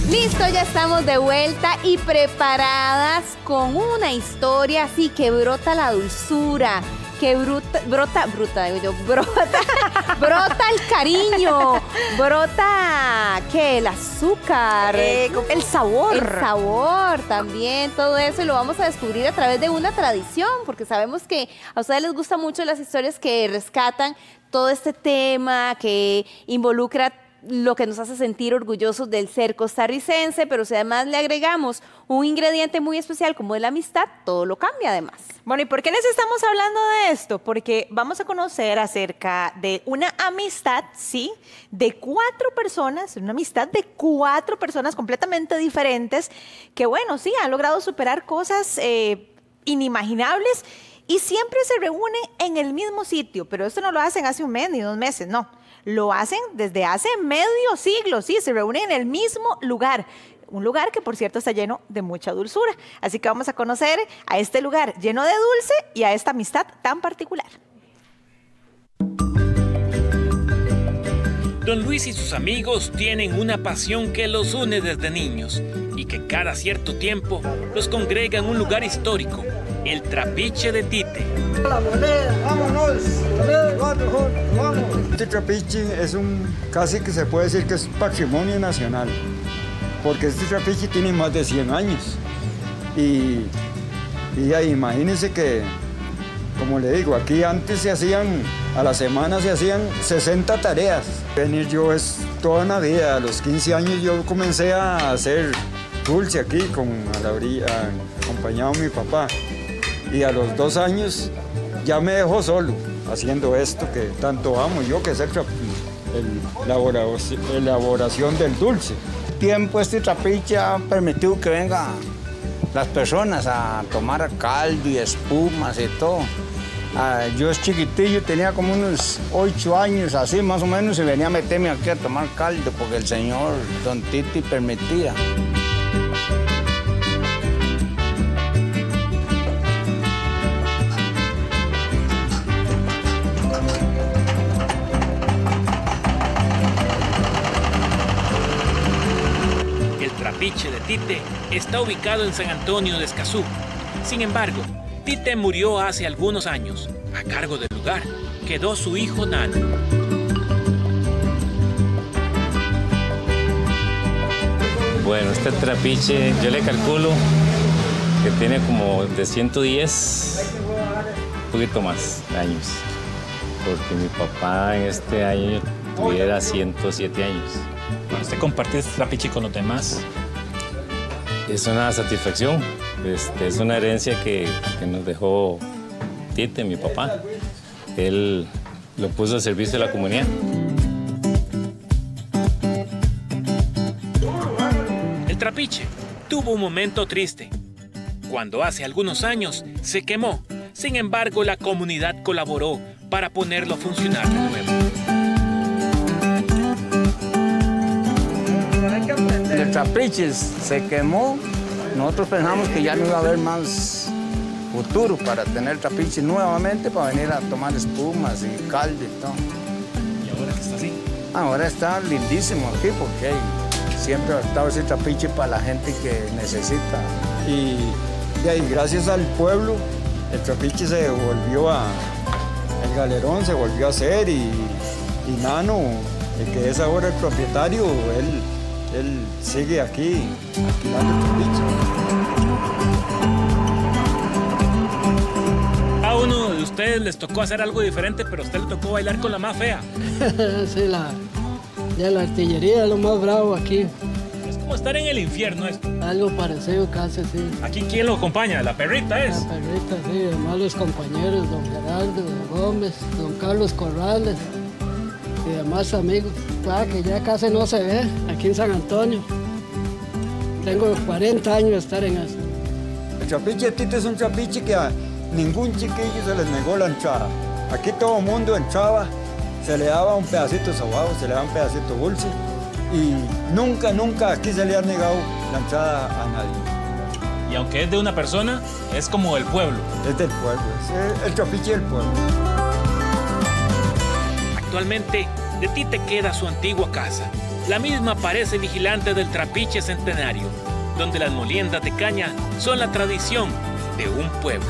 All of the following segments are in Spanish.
Listo, ya estamos de vuelta y preparadas con una historia así que brota la dulzura, que brota el cariño, brota, ¿qué? El azúcar, el sabor. El sabor también, todo eso, y lo vamos a descubrir a través de una tradición, porque sabemos que a ustedes les gustan mucho las historias que rescatan todo este tema, que involucra lo que nos hace sentir orgullosos del ser costarricense, pero si además le agregamos un ingrediente muy especial como es la amistad, todo lo cambia además. Bueno, ¿y por qué les estamos hablando de esto? Porque vamos a conocer acerca de una amistad, ¿sí? De 4 personas, una amistad de 4 personas completamente diferentes, que bueno, sí, han logrado superar cosas inimaginables y siempre se reúnen en el mismo sitio, pero esto no lo hacen hace un mes ni 2 meses, no. Lo hacen desde hace medio siglo, sí, se reúnen en el mismo lugar. Un lugar que, por cierto, está lleno de mucha dulzura. Así que vamos a conocer a este lugar lleno de dulce y a esta amistad tan particular. Don Luis y sus amigos tienen una pasión que los une desde niños y que cada cierto tiempo los congrega en un lugar histórico, el Trapiche de Tite. La moneda, vámonos, vamos. Este trapiche es casi que se puede decir que es patrimonio nacional, porque este trapiche tiene más de 100 años. Y ahí, imagínense que, como le digo, aquí antes a la semana se hacían 60 tareas. Venir yo es toda una vida, a los 15 años yo comencé a hacer dulce aquí, acompañado a mi papá. Y a los 2 años ya me dejó solo haciendo esto que tanto amo yo, que es la elaboración del dulce. Tiempo este trapiche ha permitido que vengan las personas a tomar caldo y espumas y todo. Yo es chiquitillo, tenía como unos 8 años, así más o menos, y venía a meterme aquí a tomar caldo porque el señor Don Titi permitía. El Trapiche de Tite está ubicado en San Antonio de Escazú. Sin embargo, Tite murió hace algunos años. A cargo del lugar quedó su hijo Nano. Bueno, este trapiche yo le calculo que tiene como de 110, un poquito más años, porque mi papá en este año tuviera 107 años. Cuando usted comparte este trapiche con los demás, es una satisfacción, es una herencia que nos dejó Tite, mi papá. Él lo puso al servicio de la comunidad. El trapiche tuvo un momento triste, cuando hace algunos años se quemó. Sin embargo, la comunidad colaboró para ponerlo a funcionar de nuevo. El trapiche se quemó. Nosotros pensamos que ya no iba a haber más futuro para tener trapiche nuevamente, para venir a tomar espumas y caldo y todo. ¿Y ahora que está así? Ahora está lindísimo aquí porque siempre ha estado ese trapiche para la gente que necesita. Y de ahí, gracias al pueblo, el trapiche se volvió el galerón se volvió a hacer y Nano, el que es ahora el propietario, él sigue aquí dando el trapiche. A uno de ustedes les tocó hacer algo diferente, pero a usted le tocó bailar con la más fea. Sí, la artillería es lo más bravo aquí. Es como estar en el infierno esto. Algo parecido casi, sí. ¿Aquí quién lo acompaña? ¿La perrita es? La perrita, sí, además los compañeros, don Gerardo, don Gómez, don Carlos Corrales y demás amigos. Claro que ya casi no se ve aquí en San Antonio. Tengo 40 años de estar en esto. El trapiche de Tite es un trapiche que a ningún chiquillo se les negó la entrada. Aquí todo el mundo entraba, se le daba un pedacito sobao, se le daba un pedacito dulce y nunca aquí se le ha negado la entrada a nadie. Y aunque es de una persona, es como del pueblo. Es del pueblo, es el trapiche del pueblo. Actualmente, de Tite queda su antigua casa, La misma parece vigilante del trapiche centenario, donde las moliendas de caña son la tradición de un pueblo.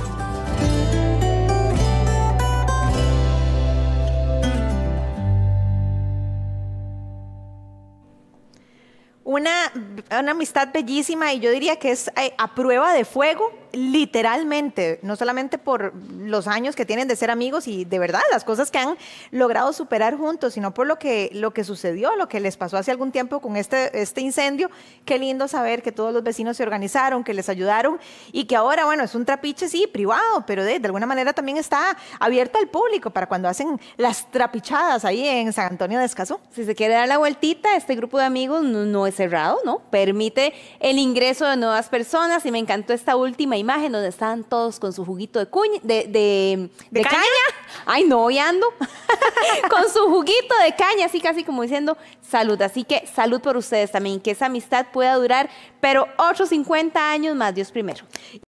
Una amistad bellísima y yo diría que es a prueba de fuego, literalmente, no solamente por los años que tienen de ser amigos y de verdad las cosas que han logrado superar juntos, sino por lo que sucedió, lo que les pasó hace algún tiempo con este incendio. Qué lindo saber que todos los vecinos se organizaron, que les ayudaron y que ahora, bueno, es un trapiche, sí, privado, pero de alguna manera también está abierto al público para cuando hacen las trapichadas ahí en San Antonio de Escazú. Si se quiere dar la vueltita, este grupo de amigos no es cerrado, ¿no? Permite el ingreso de nuevas personas y me encantó esta última imagen donde estaban todos con su juguito de caña. Ay, no, ya ando. Con su juguito de caña, así casi como diciendo salud. Así que salud por ustedes también, que esa amistad pueda durar, pero otros 50 años más, Dios primero.